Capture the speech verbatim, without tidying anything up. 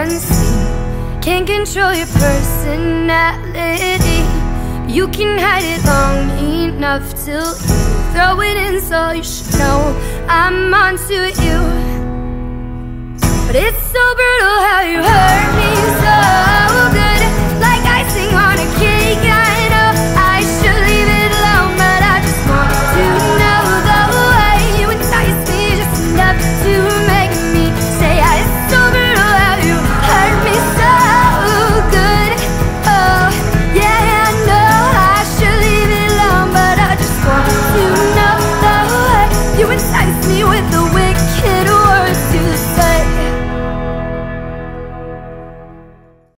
unseen. Can't control your personality. You can hide it long enough till you throw it in, so you should know I'm onto you. But it's so brutal how you hurt me so.